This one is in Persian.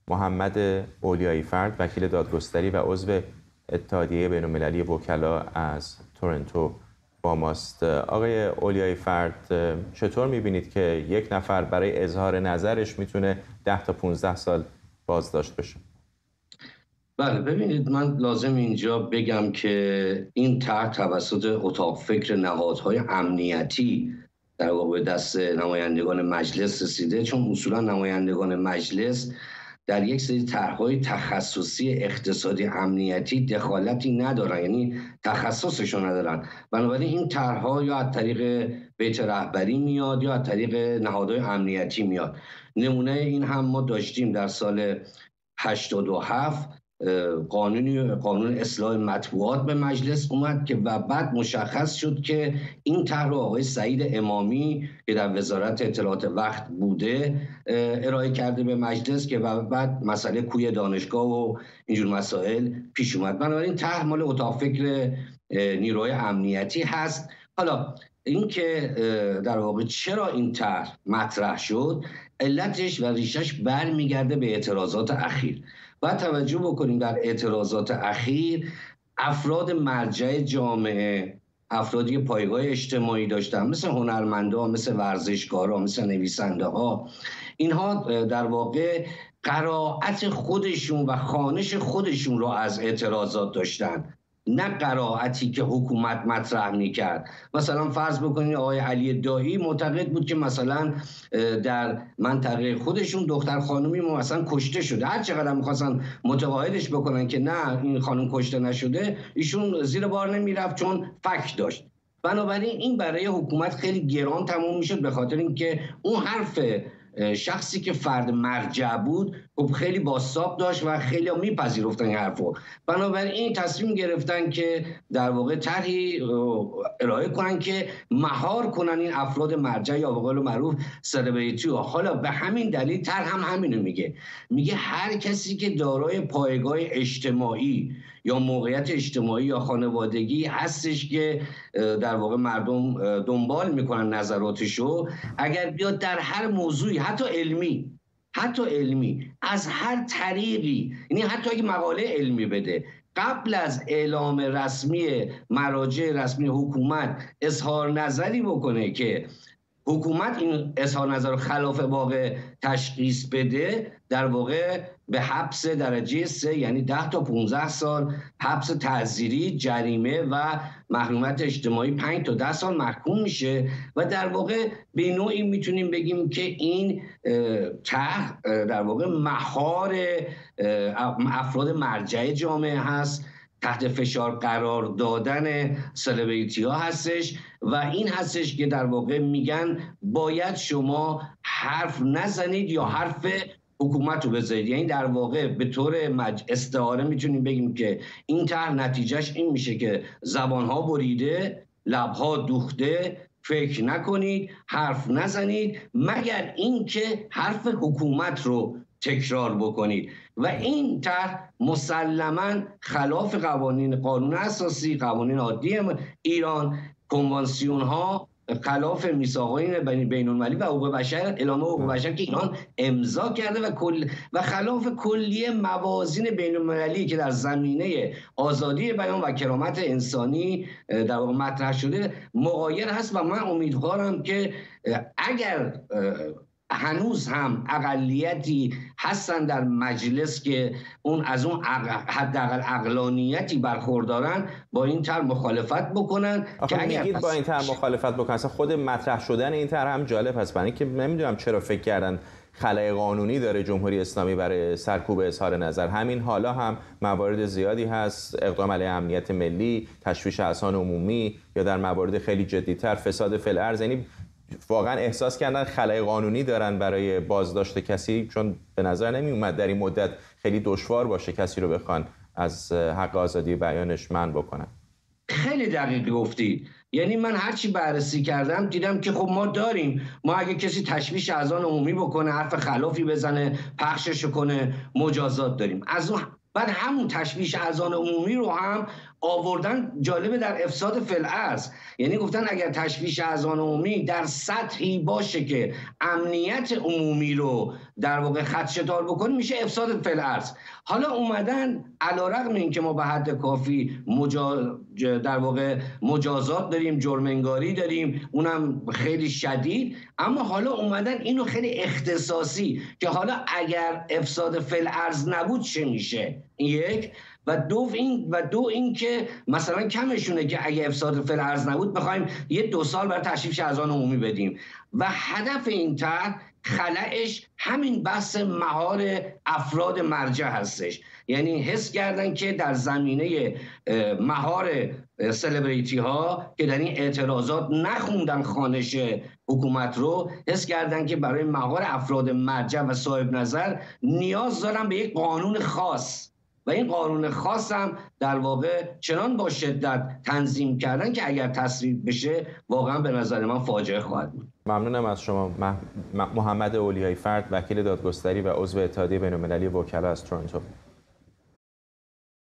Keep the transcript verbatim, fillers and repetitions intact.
محمد اولیایی فرد، وکیل دادگستری و عضو اتحادیه بین‌المللی وکلا از تورنتو با ماست. آقای اولیایی فرد، چطور می‌بینید که یک نفر برای اظهار نظرش میتونه ده تا پانزده سال بازداشت بشه؟ بله، ببینید، من لازم اینجا بگم که این طرح توسط اتاق فکر نهادهای امنیتی در واقع دست نمایندگان مجلس رسیده، چون اصولا نمایندگان مجلس در یک سری طرح‌های تخصصی اقتصادی امنیتی دخالتی ندارن، یعنی تخصصشون ندارن. بنابراین این طرح‌ها یا از طریق بیت رهبری میاد یا از طریق نهادهای امنیتی میاد. نمونه این هم ما داشتیم در سال هشتاد و هفت، قانونی قانون اصلاح مطبوعات به مجلس اومد که و بعد مشخص شد که این طرح رو آقای سعید امامی که در وزارت اطلاعات وقت بوده ارائه کرده به مجلس که و بعد مسئله کوی دانشگاه و اینجور مسائل پیش اومد. بنابراین طرح مال اتاق فکر نیروهای امنیتی هست. حالا اینکه در واقع چرا این طرح مطرح شد، علتش و ریشش برمیگرده به اعتراضات اخیر. باید توجه بکنیم در اعتراضات اخیر افراد مرجع جامعه، افرادی پایگاه اجتماعی داشتن، مثل هنرمندان، مثل ورزشکاران، مثل نویسنده ها. اینها در واقع قرائت خودشون و خوانش خودشون رو از اعتراضات داشتن، نه قرائتی که حکومت مطرح میکرد. مثلا فرض بکنید آقای علی دایی معتقد بود که مثلا در منطقه خودشون دختر خانومی مثلا کشته شده، هر چقدر میخواستن متقاعدش بکنن که نه این خانم کشته نشده، ایشون زیر بار نمیرفت چون فک داشت. بنابراین این برای حکومت خیلی گران تموم میشد، به خاطر اینکه اون حرف شخصی که فرد مرجع بود خب خیلی بازتاب داشت و خیلی ها میپذیرفتن این حرفو. بنابراین این تصمیم گرفتن که در واقع طرحی ارائه کنن که مهار کنن این افراد مرجع یا به قول معروف سلبریتی ها. حالا به همین دلیل طرح هم همینو میگه، میگه هر کسی که دارای پایگاه اجتماعی یا موقعیت اجتماعی یا خانوادگی هستش که در واقع مردم دنبال میکنن نظراتشو، اگر بیاد در هر موضوعی، حتی علمی حتی علمی از هر طریقی، یعنی حتی اگه مقاله علمی بده، قبل از اعلام رسمی مراجع رسمی حکومت اظهار نظری بکنه که حکومت این اظهار نظر خلاف واقع تشخیص بده، در واقع به حبس درجه سه، یعنی ده تا پانزده سال حبس تعزیری، جریمه و محرومیت اجتماعی پنج تا ده سال محکوم میشه. و در واقع به نوعی میتونیم بگیم که این طرح در واقع مهار افراد مرجع جامعه هست، تحت فشار قرار دادن سلبریتی ها هستش و این هستش که در واقع میگن باید شما حرف نزنید یا حرف حکومت رو بذارید. یعنی در واقع به طور مج... استعاره میتونیم بگیم که این طرح نتیجهش این میشه که زبانها بریده، لبها دوخته، فکر نکنید، حرف نزنید مگر اینکه حرف حکومت رو تکرار بکنید. و این طرح مسلماً خلاف قوانین قانون اساسی، قوانین عادی ایران، کنوانسیون ها، خلاف میثاقات بین المللی و حقوق بشر، اعلام حقوق بشر که ایران امضا کرده و کل و خلاف کلیه موازین بین المللی که در زمینه آزادی بیان و کرامت انسانی در واقع مطرح شده مغایر هست. و من امیدوارم که اگر هنوز هم اقلیتی هستن در مجلس که اون از اون حداقل عقلانیتی برخوردارن، با این طرح مخالفت بکنن. که اگر میگید با این طرح مخالفت بکنن، اصلا خود مطرح شدن این طرح هم جالب هست، برای اینکه نمیدونم چرا فکر کردن خلأ قانونی داره جمهوری اسلامی برای سرکوب اظهار نظر. همین حالا هم موارد زیادی هست، اقدام علیه امنیت ملی، تشویش اذهان عمومی، یا در موارد خیلی جدی‌تر فساد فی الارض. یعنی واقعا احساس کردن خلأ قانونی دارن برای بازداشت کسی، چون به نظر نمی اومد در این مدت خیلی دشوار باشه کسی رو بخوان از حق آزادی بیانش منع بکنن. خیلی دقیق گفتی. یعنی من هرچی بررسی کردم دیدم که خب ما داریم، ما اگه کسی تشویش اذهان عمومی بکنه، حرف خلافی بزنه، پخشش کنه، مجازات داریم. از اون بعد همون تشویش اذهان عمومی رو هم آوردن جالبه در افساد فی‌الارض، یعنی گفتن اگر تشویش اذان عمومی در سطحی باشه که امنیت عمومی رو در واقع خدشه‌دار بکنه میشه افساد فی‌الارض. حالا اومدن علیرغم اینکه ما به حد کافی مجا... در واقع مجازات داریم، جرم انگاری داریم، اونم خیلی شدید، اما حالا اومدن اینو خیلی اختصاصی که حالا اگر افساد فی‌الارض نبود چه میشه، یک و دو این و دو این که مثلا کمشونه که اگه افساد فی‌الارض نبود بخوایم یه دو سال برای تشویش اذان عمومی بدیم و هدف این طرح خلأش همین بحث مهار افراد مرجع هستش. یعنی حس کردن که در زمینه مهار سلبریتی ها که در این اعتراضات نخوندن خوانش حکومت رو، حس کردن که برای مهار افراد مرجع و صاحب نظر نیاز دارن به یک قانون خاص و این قانون خاص هم در واقع چنان با شدت تنظیم کردن که اگر تصویب بشه واقعا به نظر من فاجعه خواهد بود. ممنونم از شما. محمد اولیای فرد، وکیل دادگستری و عضو اتحادیه بین‌المللی وکلا از تورنتو.